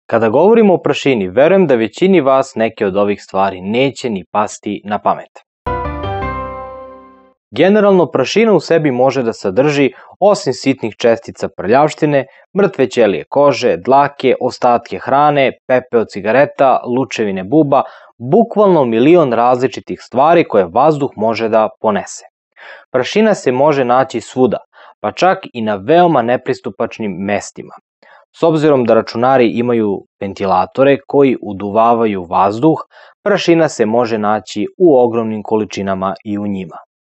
Kada govorimo o prašini, verujem da većini vas neke od ovih stvari neće ni pasti na pamet. Generalno, prašina u sebi može da sadrži, osim sitnih čestica prljavštine, mrtve ćelije kože, dlake, ostatke hrane, pepe od cigareta, lučevine buba, bukvalno milion različitih stvari koje vazduh može da ponese. Prašina se može naći svuda, pa čak i na veoma nepristupačnim mestima. S obzirom da računari imaju ventilatore koji uduvavaju vazduh, prašina se može naći u ogromnim količinama i u njima.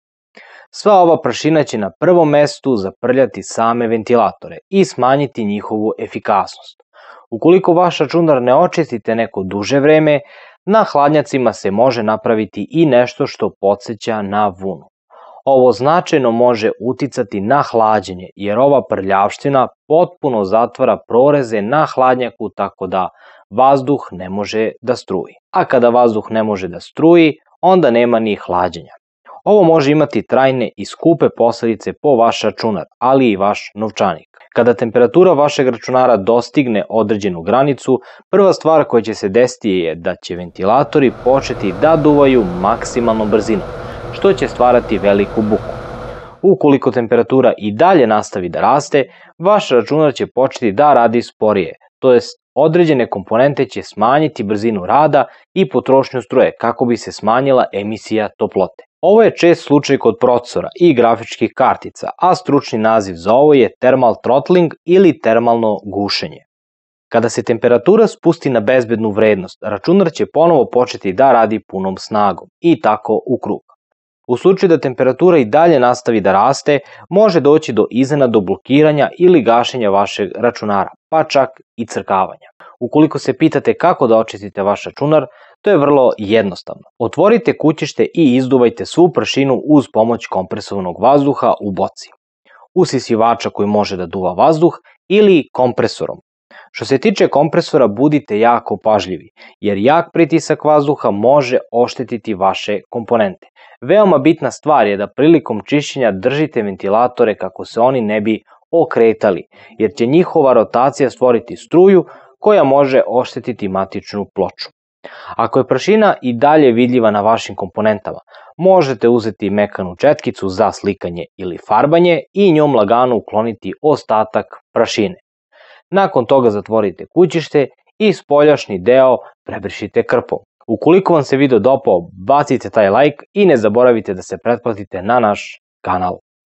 Sva ova prašina će na prvom mestu zaprljati same ventilatore i smanjiti njihovu efikasnost. Ukoliko vaš računar ne očistite neko duže vreme, na hladnjacima se može napraviti i nešto što podseća na vunu. Ovo značajno može uticati na hlađenje, jer ova prljavština potpuno zatvara proreze na hladnjaku tako da vazduh ne može da struji. A kada vazduh ne može da struji, onda nema ni hlađenja. Ovo može imati trajne i skupe posledice po vaš računar, ali i vaš novčanik. Kada temperatura vašeg računara dostigne određenu granicu, prva stvar koja će se desiti je da će ventilatori početi da duvaju maksimalnom brzinom, što će stvarati veliku buku. Ukoliko temperatura i dalje nastavi da raste, vaš računar će početi da radi sporije, to jest određene komponente će smanjiti brzinu rada i potrošnju struje kako bi se smanjila emisija toplote. Ovo je čest slučaj kod procesora i grafičkih kartica, a stručni naziv za ovo je thermal throttling ili termalno gušenje. Kada se temperatura spusti na bezbednu vrednost, računar će ponovo početi da radi punom snagom i tako u krug. U slučaju da temperatura i dalje nastavi da raste, može doći do iznenadnog blokiranja ili gašenja vašeg računara, pa čak i crkavanja. Ukoliko se pitate kako da očistite vaš računar, to je vrlo jednostavno. Otvorite kućište i izduvajte svu prašinu uz pomoć kompresovanog vazduha u boci, usisivača koji može da duva vazduh ili kompresorom. Što se tiče kompresora, budite jako pažljivi, jer jak pritisak vazduha može oštetiti vaše komponente. Veoma bitna stvar je da prilikom čišćenja držite ventilatore kako se oni ne bi okretali, jer će njihova rotacija stvoriti struju koja može oštetiti matičnu ploču. Ako je prašina i dalje vidljiva na vašim komponentama, možete uzeti mekanu četkicu za slikanje ili farbanje i njom lagano ukloniti ostatak prašine. Nakon toga zatvorite kućište i spoljašnji deo prebrišite krpom. Ukoliko vam se video dopao, bacite taj like i ne zaboravite da se pretplatite na naš kanal.